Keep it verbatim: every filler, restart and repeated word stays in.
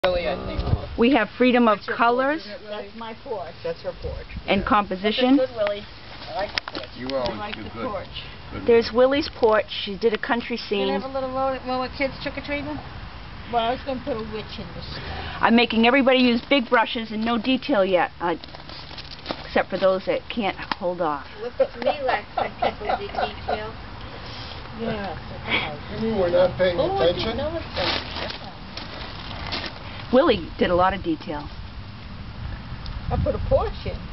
Really, I think. We have freedom of colors. Porch, That's my porch. That's her porch. And composition. That's good, Willie. I like the porch. You always I like do the good. porch. Good There's work. Willie's porch. She did a country Can scene. I have a little road where kids trick-or-treating? Well, I was going to put a witch in this. I'm making everybody use big brushes and no detail yet, uh, except for those that can't hold off. Looks to me like some people did detail. Yeah. You mean we're not paying Oh, I attention? didn't know it's that. Willie did a lot of detail. I put a porch in.